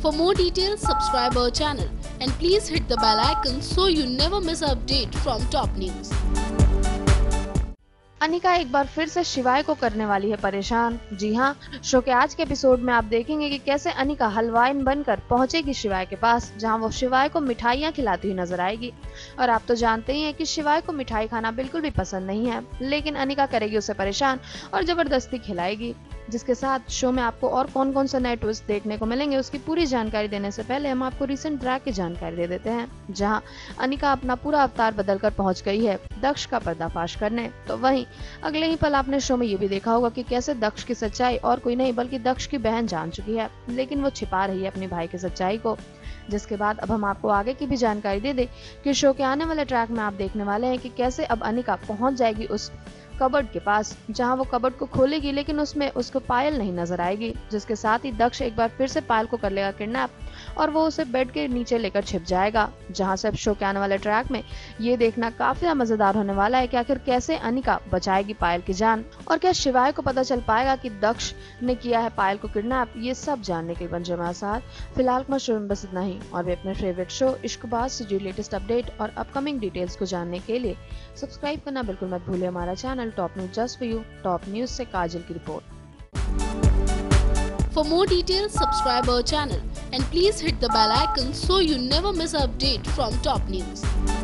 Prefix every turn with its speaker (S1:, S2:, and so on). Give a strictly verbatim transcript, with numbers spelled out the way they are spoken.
S1: For more details, subscribe our channel and please hit the bell icon so you never miss an update from top news.
S2: Anika एक बार फिर से शिवाय को करने वाली है परेशान। जी हाँ, शो के आज के एपिसोड में आप देखेंगे कि कैसे अनिका हलवाइन बनकर पहुंचेगी शिवाय के पास, जहां वो शिवाय को मिठाइयां खिलाती हुई नजर आएगी। और आप तो जानते ही हैं कि शिवाय को मिठाई खाना बिल्कुल भी पसंद नहीं है, लेकिन अनिका करेगी उसे परेशान और जबरदस्ती खिलाएगी। जिसके साथ शो में आपको और कौन कौन से नए ट्विस्ट देखने को मिलेंगे, उसकी पूरी जानकारी देने से पहले हम आपको रिसेंट ड्रैग की जानकारी दे देते हैं, जहां अनिका अपना पूरा अवतार बदलकर पहुंच गई है दक्ष का पर्दाफाश करने। तो वहीं अगले ही पल आपने शो में ये भी देखा होगा कि कैसे दक्ष की सच्चाई और कोई नहीं बल्कि दक्ष की बहन जान चुकी है, लेकिन वो छिपा रही है अपने भाई की सच्चाई को। जिसके बाद अब हम आपको आगे की भी जानकारी दे दें कि शो के आने वाले ट्रैक में आप देखने वाले हैं कि कैसे अब अनिका पहुंच जाएगी उस कबर्ड के पास, जहां वो कबर्ड को खोलेगी लेकिन उसमें उसको पायल नहीं नजर आएगी। जिसके साथ ही दक्ष एक बार फिर से पायल को कर लेगा किडनैप और वो उसे बेड के नीचे लेकर छिप जाएगा। जहां से अब शो के आने वाले ट्रैक में ये देखना काफी मजेदार होने वाला है कि आखिर कैसे अनिका बचाएगी पायल की जान और क्या शिवाय को पता चल पाएगा कि दक्ष ने किया है पायल को किडनैप। ये सब जानने के लिए बन जाए हमारे साथ। फिलहाल मैं शो में बस इतना ही, और भी अपने फेवरेट शो इश्कबाज से जुड़ी लेटेस्ट अपडेट और अपकमिंग डिटेल्स को जानने के लिए सब्सक्राइब करना बिल्कुल मत भूलिए हमारा channel top news just for you. Top news से काजल की रिपोर्ट।
S1: For more details, subscribe our channel and please hit the bell icon so you never miss an update from top news.